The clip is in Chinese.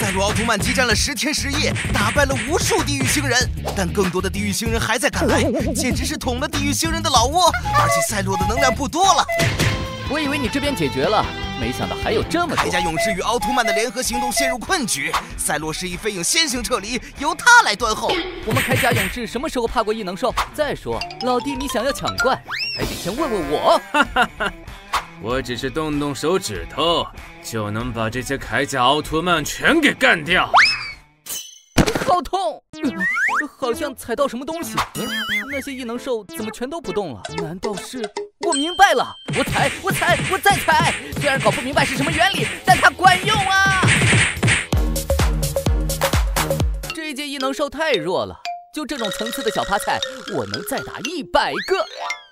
赛罗奥特曼激战了10天10夜，打败了无数地狱星人，但更多的地狱星人还在赶来，简直是捅了地狱星人的老窝。而且赛罗的能量不多了。 我以为你这边解决了，没想到还有这么多。 铠甲勇士与奥特曼的联合行动陷入困局，赛罗示意飞影先行撤离，由他来断后。 我们铠甲勇士什么时候怕过异能兽？再说，老弟，你想要抢怪，还得先问问我。 我只是动动手指头，就能把这些铠甲奥特曼全给干掉。 好痛！好像踩到什么东西。那些异能兽怎么全都不动了？难道是……我明白了！我再踩！虽然搞不明白是什么原理，但它管用啊！这一届异能兽太弱了，就这种层次的小趴菜，我能再打100个。